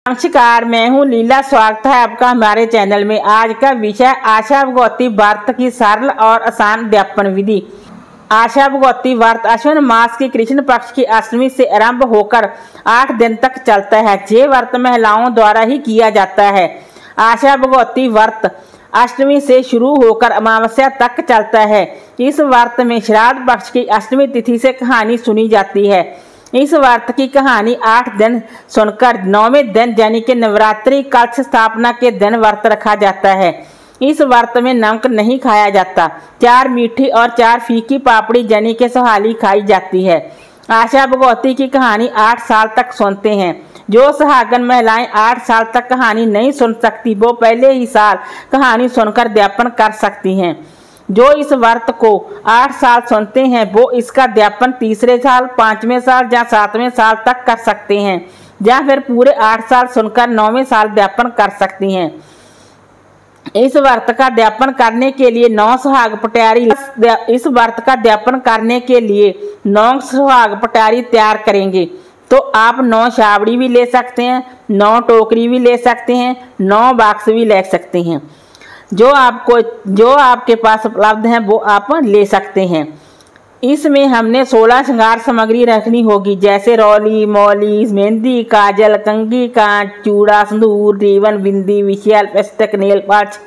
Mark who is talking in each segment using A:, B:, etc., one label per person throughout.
A: नमस्कार, मैं हूं लीला। स्वागत है आपका हमारे चैनल में। आज का विषय आशा भगवती व्रत की सरल और आसान अध्यापन विधि। आशा भगवती व्रत अश्विन मास की कृष्ण पक्ष की अष्टमी से आरंभ होकर 8 दिन तक चलता है। ये व्रत महिलाओं द्वारा ही किया जाता है। आशा भगवती व्रत अष्टमी से शुरू होकर अमावस्या तक चलता है। इस व्रत में श्राद्ध पक्ष की अष्टमी तिथि से कहानी सुनी जाती है। इस व्रत की कहानी 8 दिन सुनकर 9वें दिन यानी कि नवरात्रि कलश स्थापना के दिन व्रत रखा जाता है। इस व्रत में नमक नहीं खाया जाता। 4 मीठी और 4 फीकी पापड़ी यानी कि सुहाली खाई जाती है। आशा भगवती की कहानी 8 साल तक सुनते हैं। जो सुहागन महिलाएं 8 साल तक कहानी नहीं सुन सकती वो पहले ही साल कहानी सुनकर अध्यापन कर सकती हैं। जो इस व्रत को 8 साल सुनते हैं वो इसका अध्यापन तीसरे साल, 5वें साल या 7वें साल तक कर सकते हैं, या फिर पूरे 8 साल सुनकर 9वें साल अध्यापन कर सकती हैं। इस व्रत का अध्यापन करने के लिए 9 सुहाग पटियारी इस व्रत का अध्यापन करने के लिए 9 सुहाग पटियारी तैयार करेंगे। तो आप 9 छावड़ी भी ले सकते हैं, 9 टोकरी भी ले सकते हैं, 9 बॉक्स भी ले सकते हैं। जो आपके पास उपलब्ध है वो आप ले सकते हैं। इसमें हमने 16 श्रृंगार सामग्री रखनी होगी, जैसे रौली, मौली, मेहंदी, काजल, कंघी, कांच, चूड़ा, सिंदूर, रिबन, बिंदी, विशाल पुस्तक, नेल पॉलिश,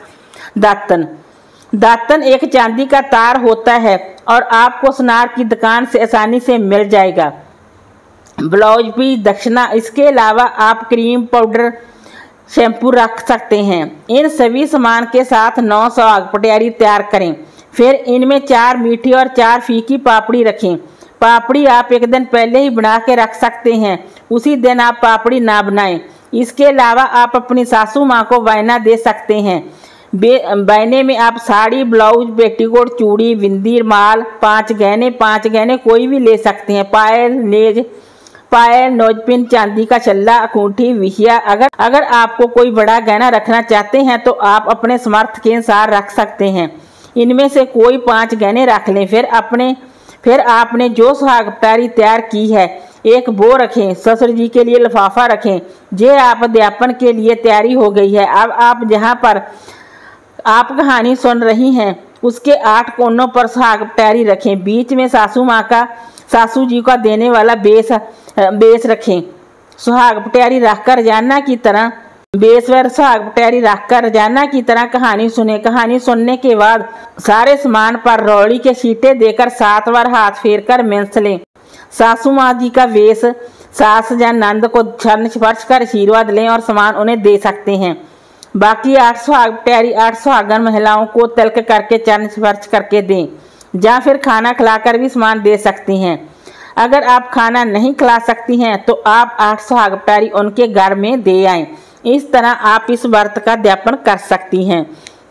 A: दातन एक चांदी का तार होता है और आपको सुनार की दुकान से आसानी से मिल जाएगा। ब्लाउज पीस, दक्षिणा। इसके अलावा आप क्रीम, पाउडर, शैम्पू रख सकते हैं। इन सभी सामान के साथ 9 सुहाग पटियारी तैयार करें। फिर इनमें 4 मीठी और 4 फीकी पापड़ी रखें। पापड़ी आप एक दिन पहले ही बना के रख सकते हैं, उसी दिन आप पापड़ी ना बनाएं। इसके अलावा आप अपनी सासू माँ को वायना दे सकते हैं। वायने में आप साड़ी, ब्लाउज, पेटीकोट, चूड़ी, बिंदी, माल, 5 गहने कोई भी ले सकते हैं। पायल, नोजपिन, चांदी का छल्ला, अंगूठी, विशिया। अगर आपको कोई बड़ा गहना रखना चाहते हैं तो आप अपने समर्थ के अनुसार रख सकते हैं। इनमें से कोई 5 गहने रख लें। फिर आपने जो सुहाग पटियारी तैयार की है, एक बो रखें। ससुर जी के लिए लिफाफा रखें। ये आप अध्यापन के लिए तैयारी हो गई है। अब आप जहाँ पर आप कहानी सुन रही हैं उसके 8 कोनों पर सुहाग पटियारी रखें। बीच में सासू जी का देने वाला बेस रखें। सुहाग पटियारी रखकर रोजाना की तरह बेस पर सुहाग पटियारी रखकर रोजाना की तरह कहानी सुने। कहानी सुनने के बाद सारे सामान पर रौली के छींटे देकर 7 बार हाथ फेरकर मिंस लें। सासू माँ जी का वेश सास या नंद को चरण स्पर्श कर आशीर्वाद लें और सामान उन्हें दे सकते हैं। बाकी 8 सुहाग पटियारी 8 सुहागन महिलाओं को तिलक करके चरण स्पर्श करके दें, या फिर खाना खिलाकर भी सामान दे सकती हैं। अगर आप खाना नहीं खिला सकती हैं तो आप 8 सुहाग पटियारी उनके घर में दे आएं। इस तरह आप इस व्रत का अध्यापन कर सकती हैं।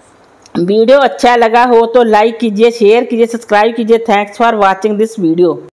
A: वीडियो अच्छा लगा हो तो लाइक कीजिए, शेयर कीजिए, सब्सक्राइब कीजिए। Thanks for watching this video.